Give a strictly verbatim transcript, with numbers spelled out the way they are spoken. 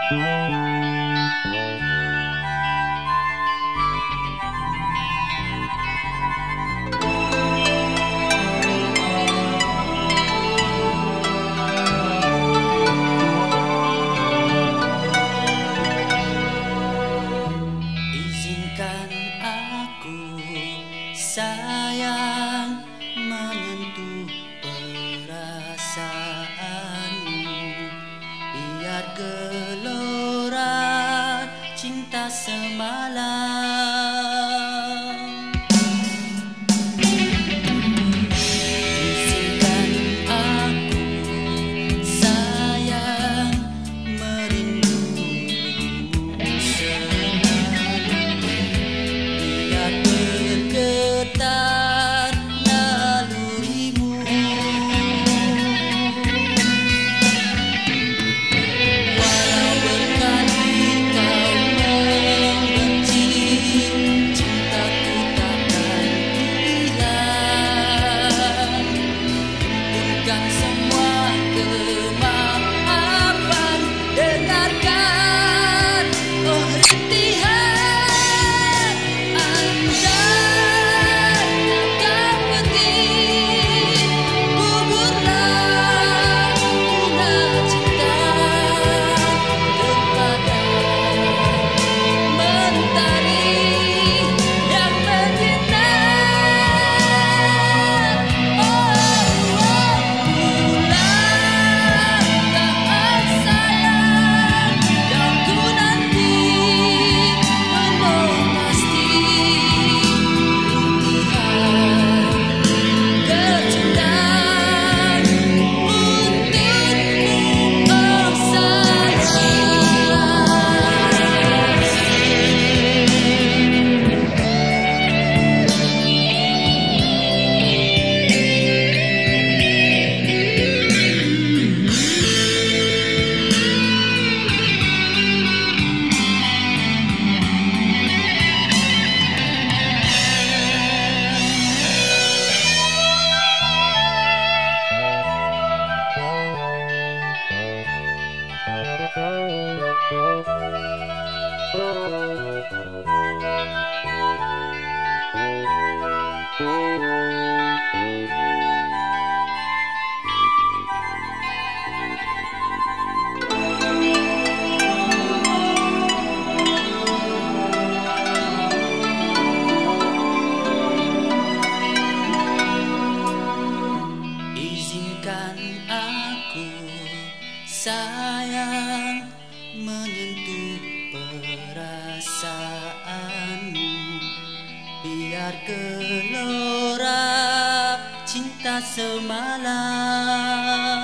Izinkan aku sayang menyentuh perasaanmu, biar gelora cinta semalam. Izinkan aku sayang merindumu selalu, biar bergetar nalurimu. Walau berkali kau membenci, cintaku takkan hilang. Bukan semua kemaafan, dengarkan oh rintihan. Andai kau pergi, gugurlah bunga cinta kepada mentari yang menyinar. Oh, pulanglah sayang, dan ku nanti penuh pasti rintihan kecintaan untukmu, oh izinkan aku sayang menyentuh perasaanmu, biar gelora cinta semalam.